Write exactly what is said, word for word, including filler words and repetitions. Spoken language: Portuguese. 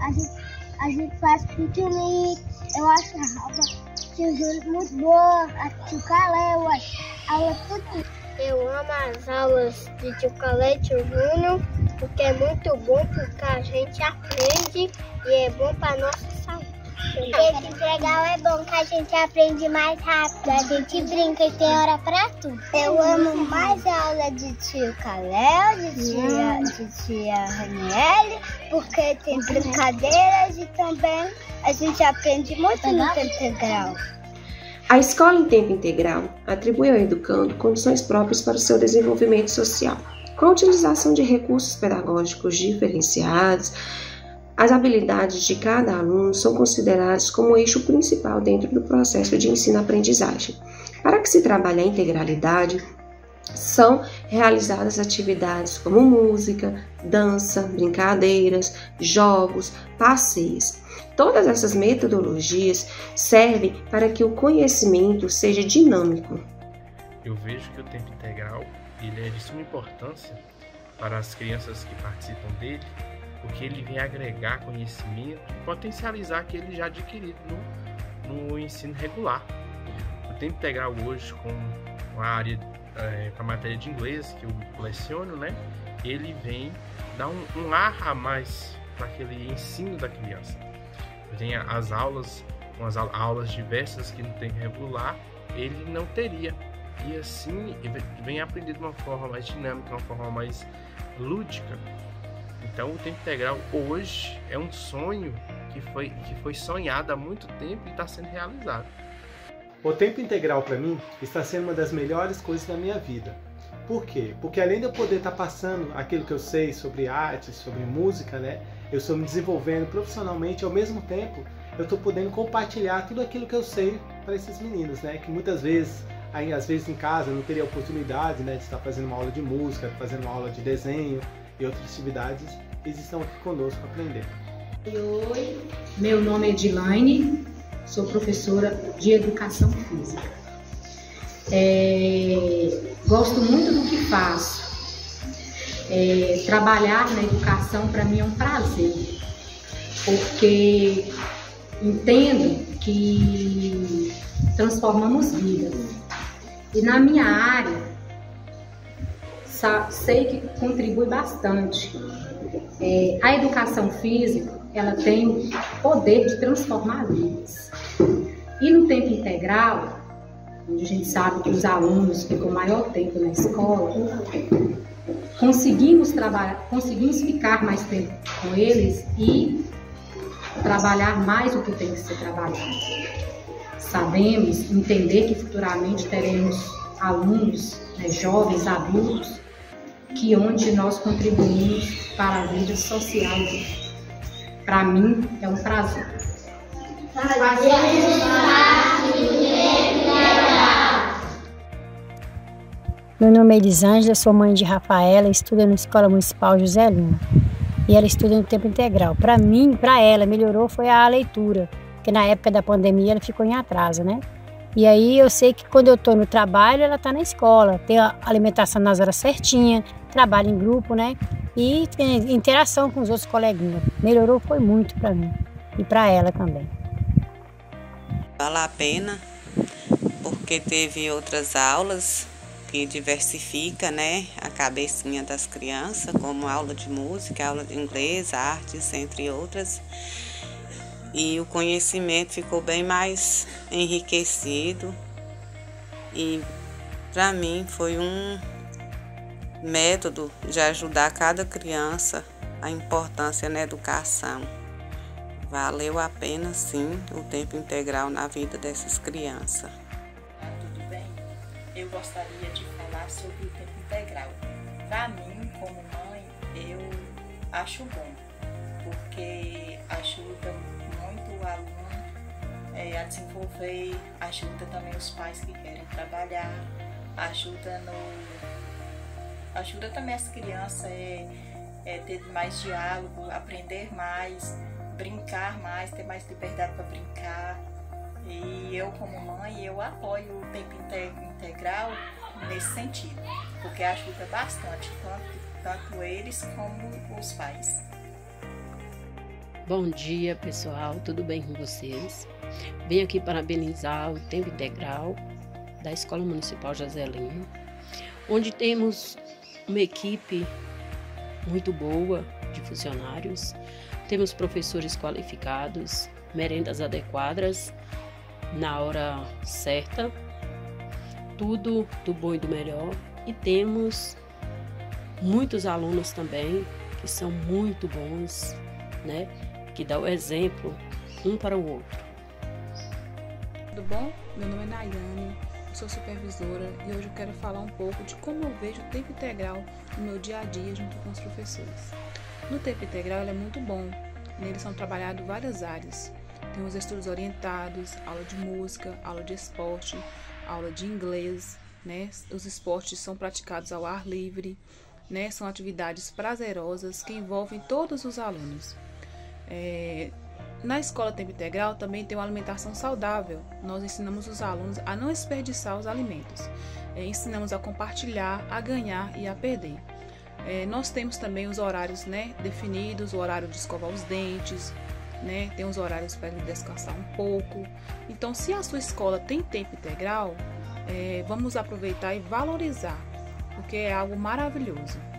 a gente, a gente faz piquenique. Eu acho a aula tio Júlio muito boa, a tio Calé, ué, aula tudo. Eu amo as aulas de tio Calé e tio Júnior, porque é muito bom, porque a gente aprende e é bom para nossa saúde. Tempo integral é bom que a gente aprende mais rápido, a gente brinca e tem hora pra tudo. Eu amo mais a aula de tio Calé, de tia, de tia Raniele, porque tem brincadeiras e também a gente aprende muito no tempo integral. A escola em tempo integral atribui ao educando condições próprias para o seu desenvolvimento social, com a utilização de recursos pedagógicos diferenciados. As habilidades de cada aluno são consideradas como o eixo principal dentro do processo de ensino-aprendizagem. Para que se trabalhe a integralidade, são realizadas atividades como música, dança, brincadeiras, jogos, passeios. Todas essas metodologias servem para que o conhecimento seja dinâmico. Eu vejo que o tempo integral ele é de suma importância para as crianças que participam dele, porque ele vem agregar conhecimento e potencializar aquele já adquirido no, no ensino regular. O tempo integral hoje, com a área, é, com a matéria de inglês que eu leciono, né, ele vem dar um, um ar a mais para aquele ensino da criança. Tem as aulas, umas aulas diversas que no tempo regular ele não teria. E assim vem aprender de uma forma mais dinâmica, de uma forma mais lúdica. Então o tempo integral hoje é um sonho que foi, que foi sonhado há muito tempo e está sendo realizado. O tempo integral para mim está sendo uma das melhores coisas da minha vida. Por quê? Porque além de eu poder estar passando aquilo que eu sei sobre arte, sobre música, né? Eu estou me desenvolvendo profissionalmente, ao mesmo tempo eu estou podendo compartilhar tudo aquilo que eu sei para esses meninos, né? Que muitas vezes, aí, às vezes em casa, eu não teria oportunidade, né, de estar fazendo uma aula de música, fazendo uma aula de desenho e outras atividades. Eles estão aqui conosco aprendendo. Oi, meu nome é Edilaine, sou professora de Educação Física. É, gosto muito do que faço. É, trabalhar na educação para mim é um prazer, porque entendo que transformamos vidas. E na minha área, sei que contribui bastante. É, a educação física, ela tem o poder de transformar vidas. E no tempo integral, onde a gente sabe que os alunos ficam maior tempo na escola, conseguimos trabalhar, conseguimos ficar mais tempo com eles e trabalhar mais o que tem que ser trabalhado. Sabemos, entender que futuramente teremos alunos, né, jovens, adultos, que onde nós contribuímos para a vida social. Para mim é um prazer. Meu nome é Elisângela, sou mãe de Rafaela, estuda na Escola Municipal José Lima. E ela estuda no tempo integral. Para mim, para ela, melhorou foi a leitura, porque na época da pandemia ela ficou em atraso, né? E aí eu sei que quando eu estou no trabalho, ela está na escola, tem a alimentação nas horas certinhas, trabalho em grupo, né? E tem interação com os outros coleguinhas. Melhorou foi muito para mim e para ela também. Vale a pena, porque teve outras aulas que diversifica, né, a cabecinha das crianças, como aula de música, aula de inglês, artes, entre outras. E o conhecimento ficou bem mais enriquecido. E para mim foi um método de ajudar cada criança a importância na educação. Valeu a pena, sim, o tempo integral na vida dessas crianças. Tudo bem? Eu gostaria de falar sobre o tempo integral. Para mim, como mãe, eu acho bom, porque ajuda muito o aluno é, a desenvolver, ajuda também os pais que querem trabalhar, ajuda, no, ajuda também as crianças a é, é, ter mais diálogo, aprender mais, brincar mais, ter mais liberdade para brincar. E eu, como mãe, eu apoio o tempo integral nesse sentido, porque ajuda bastante, tanto, tanto eles como os pais. Bom dia, pessoal, tudo bem com vocês? Venho aqui parabenizar o Tempo Integral da Escola Municipal José Lima, onde temos uma equipe muito boa de funcionários, temos professores qualificados, merendas adequadas na hora certa, tudo do bom e do melhor, e temos muitos alunos também que são muito bons, né? Que dá o exemplo um para o outro. Tudo bom? Meu nome é Nayane, sou supervisora e hoje eu quero falar um pouco de como eu vejo o tempo integral no meu dia a dia junto com os professores. No tempo integral ele é muito bom, nele são trabalhadas várias áreas. Temos estudos orientados, aula de música, aula de esporte, aula de inglês, né? Os esportes são praticados ao ar livre, né? São atividades prazerosas que envolvem todos os alunos. É, na escola Tempo Integral também tem uma alimentação saudável. Nós ensinamos os alunos a não desperdiçar os alimentos. É, ensinamos a compartilhar, a ganhar e a perder. É, nós temos também os horários, né, definidos, o horário de escovar os dentes, né, tem os horários para ele descansar um pouco. Então, se a sua escola tem tempo integral, é, vamos aproveitar e valorizar, porque é algo maravilhoso.